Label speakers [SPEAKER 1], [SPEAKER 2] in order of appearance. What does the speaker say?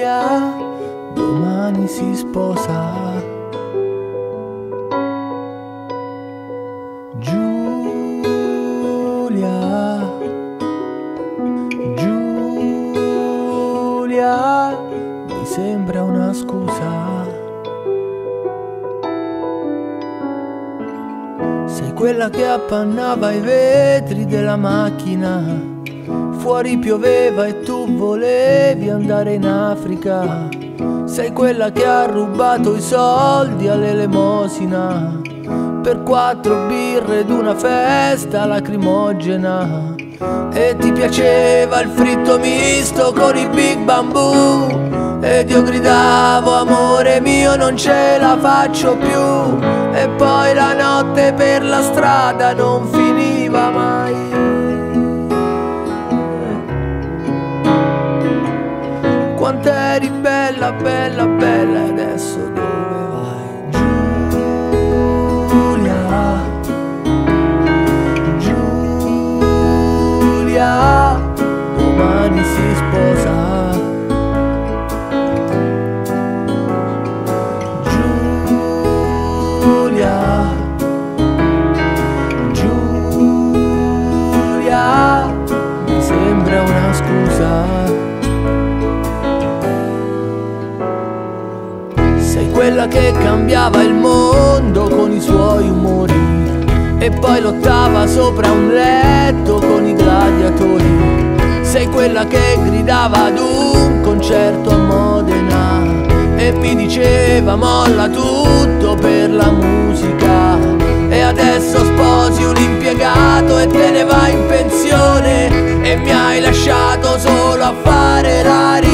[SPEAKER 1] Giulia domani si sposa. Giulia, mi sembra una scusa. Sei quella che appannava i vetri della macchina. Fuori pioveva e tu volevi andare in Africa. Sei quella che ha rubato i soldi all'elemosina per 4 birre ed una festa lacrimogena. E ti piaceva il fritto misto con i big bambù, ed io gridavo amore mio non ce la faccio più. E poi la notte per la strada non finiva mai. Quant'eri bella, bella, bella, e adesso dove vai? Giulia, domani si sposa. Giulia, mi sembra una scusa. Sei quella che cambiava il mondo con i suoi umori e poi lottava sopra un letto con i gladiatori. Sei quella che gridava ad un concerto a Modena e mi diceva molla tutto per la musica. E adesso sposi un impiegato e te ne vai in pensione e mi hai lasciato solo a fare la